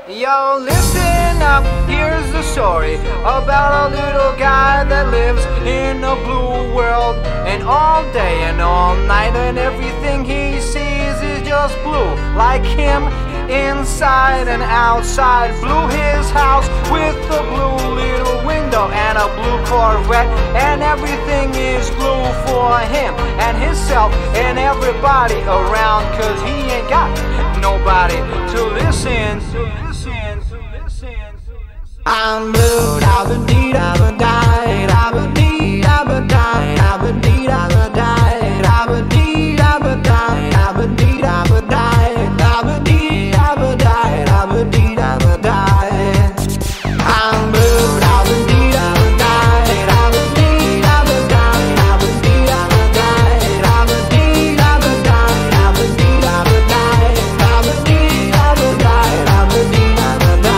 Yo, listen up, here's the story about a little guy that lives in a blue world. And all day and all night and everything he sees is just blue. Like him, inside and outside. Blue his house with a blue little window and a blue Corvette. And everything is blue for him and himself and everybody around. Cause he ain't got nobody to listen. I'm blue, da-ba-dee, da-ba-die, da-ba-dee, da-ba-die, da-ba-dee, da-ba-die, da-ba-dee, da-ba-die, da-ba-dee, da-ba-die, da-ba-dee, da-ba-die, da-ba-dee, da-ba-die. I'm blue, da-ba-dee, da-ba-die, da-ba-dee, da-ba-die, da-ba-dee, da-ba-die, da-ba-dee, da-ba-die, da-ba-dee, da-ba-die, da-ba-dee, da-ba-die, da-ba-dee, da-ba-die.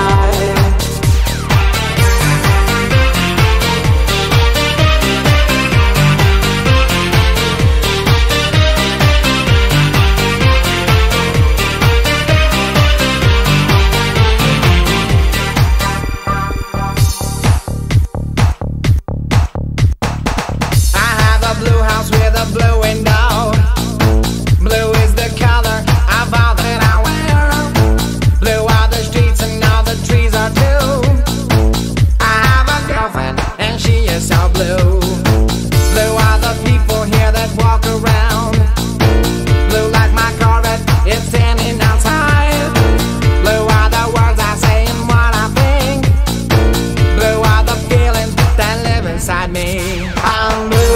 Blue house with a blue window. Blue is the color of all that I wear. Blue are the streets and all the trees are too. I have a girlfriend and she is so blue. Blue are the people here that walk around. Blue like my Corvette, it's standing outside. Blue are the words I say and what I think. Blue are the feelings that live inside me. I'm blue.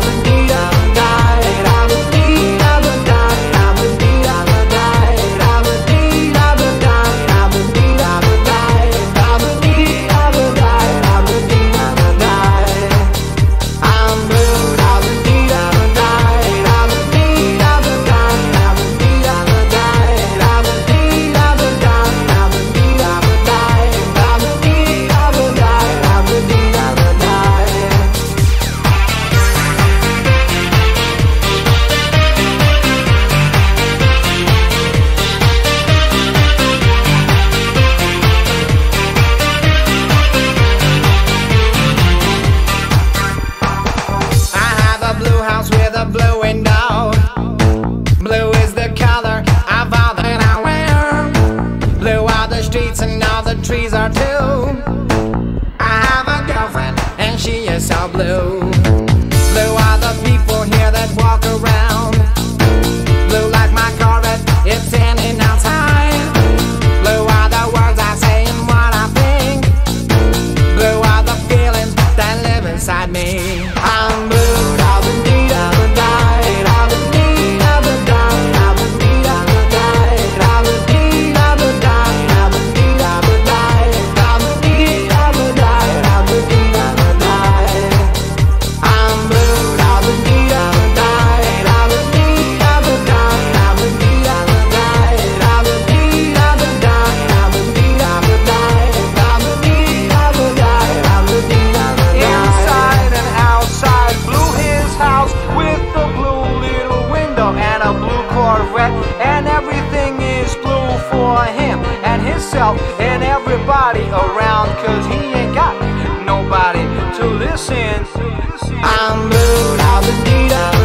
With a blue window. Blue is the color of all that I wear. Blue are the streets and all the trees are too. I have a girlfriend and she is so blue. Blue are the people here that walk around. Blue like my Corvette, it's standing outside. Blue are the words I say and what I think. Blue are the feelings that live inside me. I'm blue. And everything is blue for him and himself and everybody around. Cause he ain't got nobody to listen. I'm blue, da-ba-dee-da.